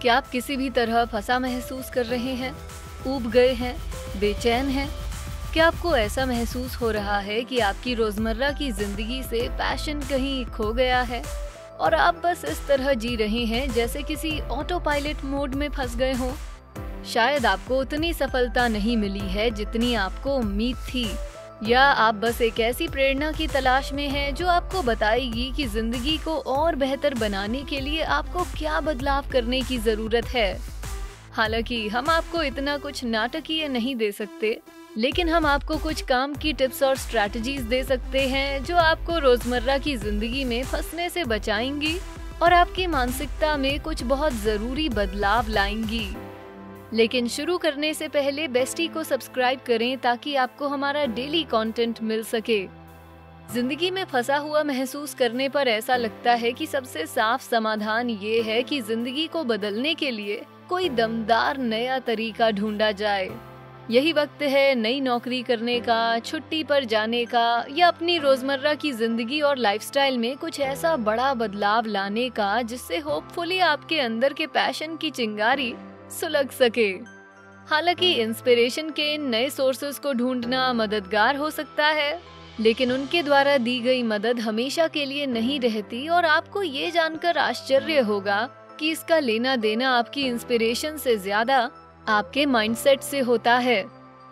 क्या आप किसी भी तरह फंसा महसूस कर रहे हैं, ऊब गए हैं, बेचैन हैं? क्या आपको ऐसा महसूस हो रहा है कि आपकी रोजमर्रा की जिंदगी से पैशन कहीं खो गया है और आप बस इस तरह जी रहे हैं जैसे किसी ऑटो पायलट मोड में फंस गए हों? शायद आपको उतनी सफलता नहीं मिली है जितनी आपको उम्मीद थी, या आप बस एक ऐसी प्रेरणा की तलाश में हैं जो आपको बताएगी कि जिंदगी को और बेहतर बनाने के लिए आपको क्या बदलाव करने की जरूरत है। हालांकि हम आपको इतना कुछ नाटकीय नहीं दे सकते, लेकिन हम आपको कुछ काम की टिप्स और स्ट्रैटेजीज दे सकते हैं जो आपको रोजमर्रा की जिंदगी में फंसने से बचाएंगी और आपकी मानसिकता में कुछ बहुत जरूरी बदलाव लाएंगी। लेकिन शुरू करने से पहले बेस्टी को सब्सक्राइब करें ताकि आपको हमारा डेली कंटेंट मिल सके। जिंदगी में फंसा हुआ महसूस करने पर ऐसा लगता है कि सबसे साफ समाधान ये है कि जिंदगी को बदलने के लिए कोई दमदार नया तरीका ढूंढा जाए। यही वक्त है नई नौकरी करने का, छुट्टी पर जाने का, या अपनी रोजमर्रा की जिंदगी और लाइफस्टाइल में कुछ ऐसा बड़ा बदलाव लाने का जिससे होपफुली आपके अंदर के पैशन की चिंगारी सुलग सके। हालांकि इंस्पिरेशन के इन नए सोर्सेस को ढूंढना मददगार हो सकता है, लेकिन उनके द्वारा दी गई मदद हमेशा के लिए नहीं रहती और आपको ये जानकर आश्चर्य होगा कि इसका लेना देना आपकी इंस्पिरेशन से ज्यादा आपके माइंडसेट से होता है।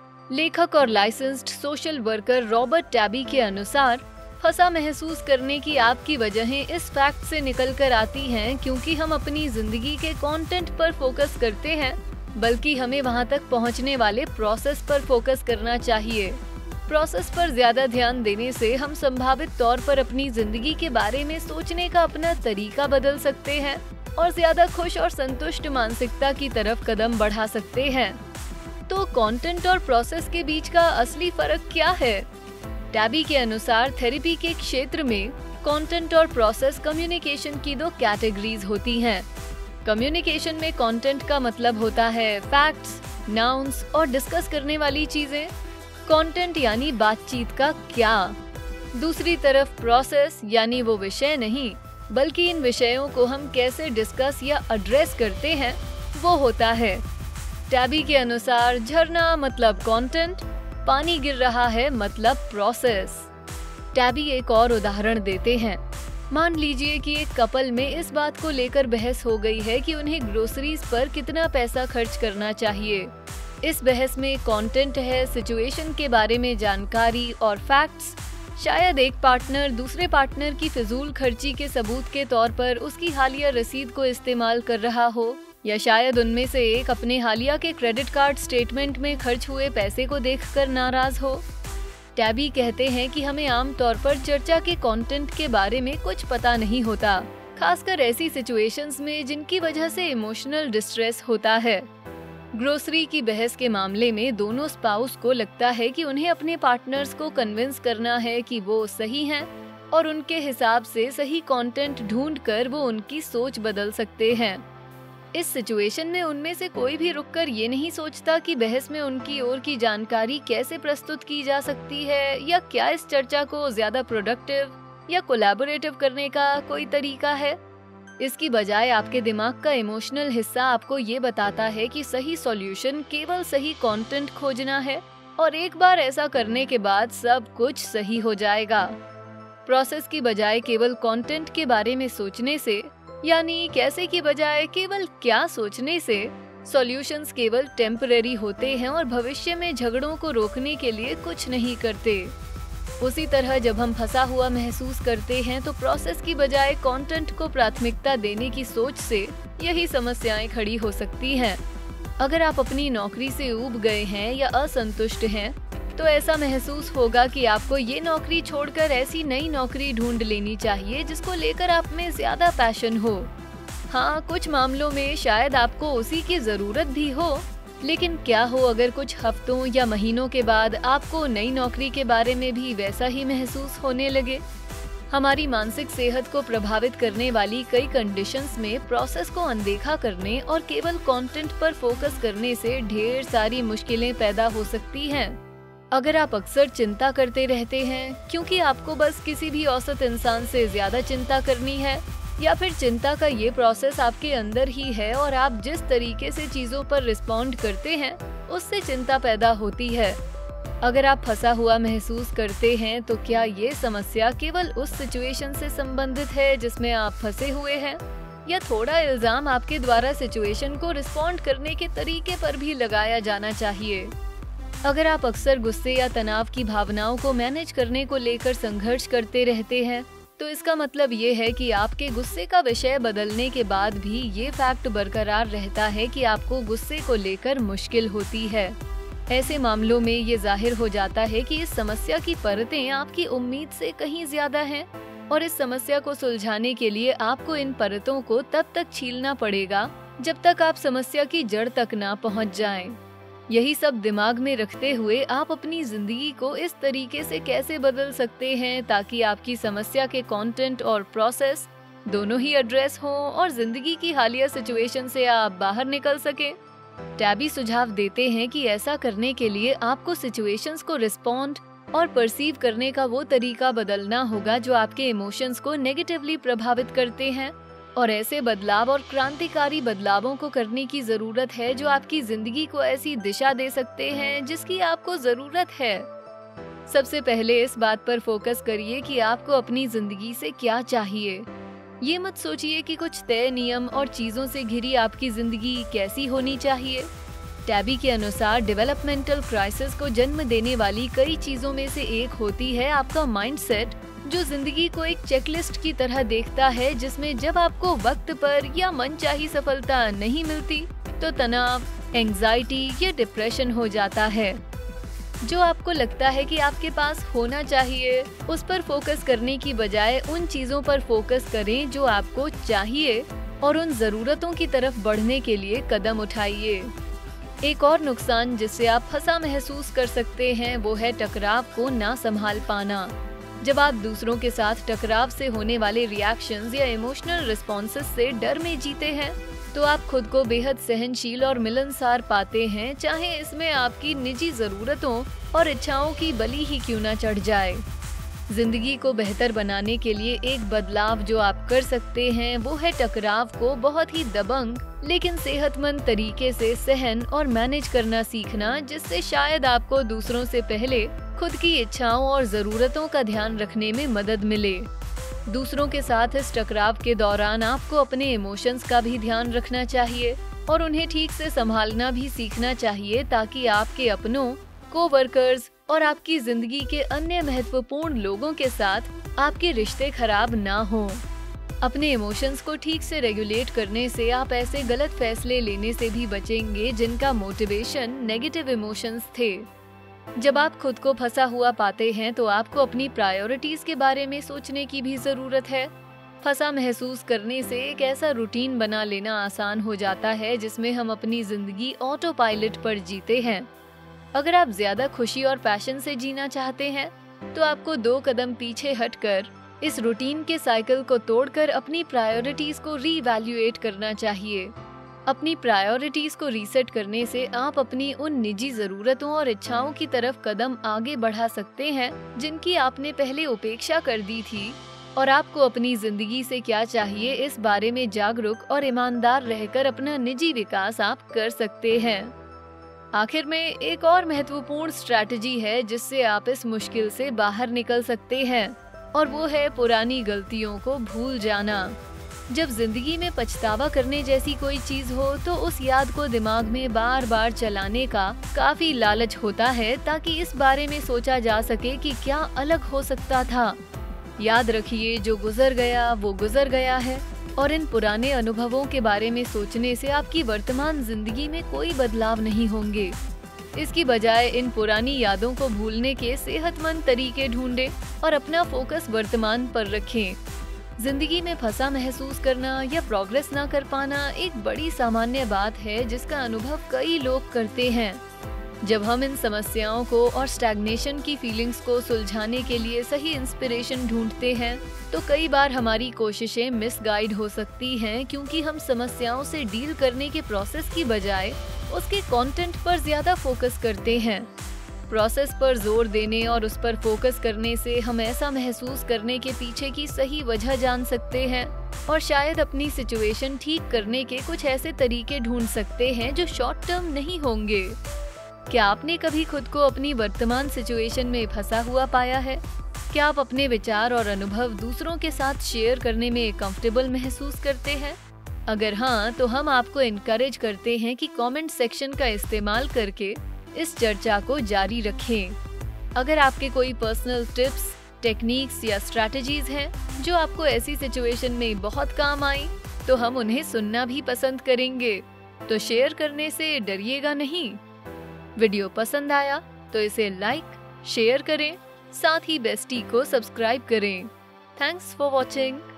लेखक और licensed social worker Robert Tabby के अनुसार फंसा महसूस करने की आपकी वजहें इस फैक्ट से निकल कर आती हैं क्योंकि हम अपनी जिंदगी के कंटेंट पर फोकस करते हैं, बल्कि हमें वहां तक पहुंचने वाले प्रोसेस पर फोकस करना चाहिए। प्रोसेस पर ज्यादा ध्यान देने से हम संभावित तौर पर अपनी जिंदगी के बारे में सोचने का अपना तरीका बदल सकते हैं और ज्यादा खुश और संतुष्ट मानसिकता की तरफ कदम बढ़ा सकते हैं। तो कंटेंट और प्रोसेस के बीच का असली फर्क क्या है? टैबी के अनुसार थेरेपी के क्षेत्र में कंटेंट और प्रोसेस कम्युनिकेशन की दो कैटेगरीज होती हैं। कम्युनिकेशन में कंटेंट का मतलब होता है फैक्ट्स, नाउन्स और डिस्कस करने वाली चीजें। कंटेंट यानी बातचीत का क्या। दूसरी तरफ प्रोसेस यानी वो विषय नहीं, बल्कि इन विषयों को हम कैसे डिस्कस या एड्रेस करते हैं वो होता है। टैबी के अनुसार झरना मतलब कंटेंट, पानी गिर रहा है मतलब प्रोसेस। टैबी एक और उदाहरण देते हैं। मान लीजिए कि एक कपल में इस बात को लेकर बहस हो गई है कि उन्हें ग्रोसरीज पर कितना पैसा खर्च करना चाहिए। इस बहस में कंटेंट है सिचुएशन के बारे में जानकारी और फैक्ट्स। शायद एक पार्टनर दूसरे पार्टनर की फिजूल खर्ची के सबूत के तौर पर उसकी हालिया रसीद को इस्तेमाल कर रहा हो, या शायद उनमें से एक अपने हालिया के क्रेडिट कार्ड स्टेटमेंट में खर्च हुए पैसे को देखकर नाराज हो। टैबी कहते हैं कि हमें आमतौर पर चर्चा के कंटेंट के बारे में कुछ पता नहीं होता, खासकर ऐसी सिचुएशंस में जिनकी वजह से इमोशनल डिस्ट्रेस होता है। ग्रोसरी की बहस के मामले में दोनों स्पाउस को लगता है कि उन्हें अपने पार्टनर्स को कन्विंस करना है कि वो सही हैं और उनके हिसाब से सही कंटेंट ढूंढकर वो उनकी सोच बदल सकते हैं। इस सिचुएशन में उनमें से कोई भी रुककर ये नहीं सोचता कि बहस में उनकी ओर की जानकारी कैसे प्रस्तुत की जा सकती है, या क्या इस चर्चा को ज्यादा प्रोडक्टिव या कोलैबोरेटिव करने का कोई तरीका है। इसकी बजाय आपके दिमाग का इमोशनल हिस्सा आपको ये बताता है कि सही सॉल्यूशन केवल सही कंटेंट खोजना है और एक बार ऐसा करने के बाद सब कुछ सही हो जाएगा। प्रोसेस की बजाय केवल कंटेंट के बारे में सोचने से, यानी कैसे की बजाय केवल क्या सोचने से, सॉल्यूशंस केवल टेम्परेरी होते हैं और भविष्य में झगड़ों को रोकने के लिए कुछ नहीं करते। उसी तरह जब हम फंसा हुआ महसूस करते हैं तो प्रोसेस की बजाय कंटेंट को प्राथमिकता देने की सोच से यही समस्याएं खड़ी हो सकती हैं। अगर आप अपनी नौकरी से ऊब गए हैं या असंतुष्ट हैं, तो ऐसा महसूस होगा कि आपको ये नौकरी छोड़कर ऐसी नई नौकरी ढूंढ लेनी चाहिए जिसको लेकर आप में ज्यादा पैशन हो। हाँ, कुछ मामलों में शायद आपको उसी की जरूरत भी हो, लेकिन क्या हो अगर कुछ हफ्तों या महीनों के बाद आपको नई नौकरी के बारे में भी वैसा ही महसूस होने लगे। हमारी मानसिक सेहत को प्रभावित करने वाली कई कंडीशंस में प्रोसेस को अनदेखा करने और केवल कंटेंट पर फोकस करने से ढेर सारी मुश्किलें पैदा हो सकती हैं। अगर आप अक्सर चिंता करते रहते हैं क्योंकि आपको बस किसी भी औसत इंसान से ज्यादा चिंता करनी है, या फिर चिंता का ये प्रोसेस आपके अंदर ही है और आप जिस तरीके से चीजों पर रिस्पॉन्ड करते हैं उससे चिंता पैदा होती है। अगर आप फंसा हुआ महसूस करते हैं तो क्या ये समस्या केवल उस सिचुएशन से संबंधित है जिसमें आप फंसे हुए हैं, या थोड़ा इल्जाम आपके द्वारा सिचुएशन को रिस्पॉन्ड करने के तरीके पर भी लगाया जाना चाहिए। अगर आप अक्सर गुस्से या तनाव की भावनाओं को मैनेज करने को लेकर संघर्ष करते रहते हैं तो इसका मतलब ये है कि आपके गुस्से का विषय बदलने के बाद भी ये फैक्ट बरकरार रहता है कि आपको गुस्से को लेकर मुश्किल होती है। ऐसे मामलों में ये जाहिर हो जाता है कि इस समस्या की परतें आपकी उम्मीद से कहीं ज्यादा हैं और इस समस्या को सुलझाने के लिए आपको इन परतों को तब तक छीलना पड़ेगा जब तक आप समस्या की जड़ तक ना पहुंच जाएं। यही सब दिमाग में रखते हुए आप अपनी जिंदगी को इस तरीके से कैसे बदल सकते हैं ताकि आपकी समस्या के कंटेंट और प्रोसेस दोनों ही एड्रेस हों और जिंदगी की हालिया सिचुएशन से आप बाहर निकल सकें। टैबी सुझाव देते हैं कि ऐसा करने के लिए आपको सिचुएशंस को रिस्पॉन्ड और परसीव करने का वो तरीका बदलना होगा जो आपके इमोशंस को नेगेटिवली प्रभावित करते हैं, और ऐसे बदलाव और क्रांतिकारी बदलावों को करने की जरूरत है जो आपकी जिंदगी को ऐसी दिशा दे सकते हैं जिसकी आपको जरूरत है। सबसे पहले इस बात पर फोकस करिए कि आपको अपनी जिंदगी से क्या चाहिए। ये मत सोचिए कि कुछ तय नियम और चीजों से घिरी आपकी जिंदगी कैसी होनी चाहिए। टैबी के अनुसार डेवलपमेंटल क्राइसिस को जन्म देने वाली कई चीजों में से एक होती है आपका माइंडसेट, जो जिंदगी को एक चेकलिस्ट की तरह देखता है जिसमें जब आपको वक्त पर या मनचाही सफलता नहीं मिलती तो तनाव, एंजाइटी या डिप्रेशन हो जाता है। जो आपको लगता है कि आपके पास होना चाहिए उस पर फोकस करने की बजाय उन चीजों पर फोकस करें जो आपको चाहिए और उन जरूरतों की तरफ बढ़ने के लिए कदम उठाइए। एक और नुकसान जिससे आप फंसा महसूस कर सकते हैं वो है टकराव को ना संभाल पाना। जब आप दूसरों के साथ टकराव से होने वाले रिएक्शंस या इमोशनल रिस्पॉन्सेस से डर में जीते हैं तो आप खुद को बेहद सहनशील और मिलनसार पाते हैं, चाहे इसमें आपकी निजी जरूरतों और इच्छाओं की बलि ही क्यों न चढ़ जाए। जिंदगी को बेहतर बनाने के लिए एक बदलाव जो आप कर सकते हैं वो है टकराव को बहुत ही दबंग लेकिन सेहतमंद तरीके से सहन और मैनेज करना सीखना, जिससे शायद आपको दूसरों से पहले खुद की इच्छाओं और जरूरतों का ध्यान रखने में मदद मिले। दूसरों के साथ इस टकराव के दौरान आपको अपने इमोशंस का भी ध्यान रखना चाहिए और उन्हें ठीक से संभालना भी सीखना चाहिए ताकि आपके अपनों, कोवर्कर्स और आपकी जिंदगी के अन्य महत्वपूर्ण लोगों के साथ आपके रिश्ते खराब ना हों। अपने इमोशंस को ठीक से रेगुलेट करने से आप ऐसे गलत फैसले लेने से भी बचेंगे जिनका मोटिवेशन नेगेटिव इमोशंस थे। जब आप खुद को फंसा हुआ पाते हैं तो आपको अपनी प्रायोरिटीज के बारे में सोचने की भी जरूरत है। फंसा महसूस करने से एक ऐसा रूटीन बना लेना आसान हो जाता है जिसमें हम अपनी जिंदगी ऑटो पायलट पर जीते हैं। अगर आप ज्यादा खुशी और पैशन से जीना चाहते हैं तो आपको 2 कदम पीछे हटकर इस रूटीन के साइकिल को तोड़कर अपनी प्रायोरिटीज को रीवैल्यूएट करना चाहिए। अपनी प्रायोरिटीज को रीसेट करने से आप अपनी उन निजी जरूरतों और इच्छाओं की तरफ कदम आगे बढ़ा सकते हैं जिनकी आपने पहले उपेक्षा कर दी थी, और आपको अपनी जिंदगी से क्या चाहिए इस बारे में जागरूक और ईमानदार रहकर अपना निजी विकास आप कर सकते हैं। आखिर में एक और महत्वपूर्ण स्ट्रैटेजी है जिससे आप इस मुश्किल से बाहर निकल सकते हैं, और वो है पुरानी गलतियों को भूल जाना। जब जिंदगी में पछतावा करने जैसी कोई चीज हो तो उस याद को दिमाग में बार बार चलाने का काफी लालच होता है ताकि इस बारे में सोचा जा सके कि क्या अलग हो सकता था। याद रखिए, जो गुजर गया वो गुजर गया है, और इन पुराने अनुभवों के बारे में सोचने से आपकी वर्तमान जिंदगी में कोई बदलाव नहीं होंगे। इसकी बजाय इन पुरानी यादों को भूलने के सेहतमंद तरीके ढूंढें और अपना फोकस वर्तमान पर रखें। जिंदगी में फंसा महसूस करना या प्रोग्रेस ना कर पाना एक बड़ी सामान्य बात है जिसका अनुभव कई लोग करते हैं। जब हम इन समस्याओं को और स्टैग्नेशन की फीलिंग्स को सुलझाने के लिए सही इंस्पिरेशन ढूंढते हैं तो कई बार हमारी कोशिशें मिसगाइड हो सकती हैं, क्योंकि हम समस्याओं से डील करने के प्रोसेस की बजाय उसके कंटेंट पर ज्यादा फोकस करते हैं। प्रोसेस पर जोर देने और उस पर फोकस करने से हम ऐसा महसूस करने के पीछे की सही वजह जान सकते हैं और शायद अपनी सिचुएशन ठीक करने के कुछ ऐसे तरीके ढूंढ सकते हैं जो शॉर्ट टर्म नहीं होंगे। क्या आपने कभी खुद को अपनी वर्तमान सिचुएशन में फंसा हुआ पाया है? क्या आप अपने विचार और अनुभव दूसरों के साथ शेयर करने में कंफर्टेबल महसूस करते हैं? अगर हाँ, तो हम आपको इनकरेज करते हैं कि कमेंट सेक्शन का इस्तेमाल करके इस चर्चा को जारी रखें। अगर आपके कोई पर्सनल टिप्स, टेक्निक्स या स्ट्रैटेजीज हैं जो आपको ऐसी सिचुएशन में बहुत काम आई, तो हम उन्हें सुनना भी पसंद करेंगे। तो शेयर करने से डरिएगा नहीं। वीडियो पसंद आया तो इसे लाइक, शेयर करें, साथ ही बेस्टी को सब्सक्राइब करें। Thanks for watching.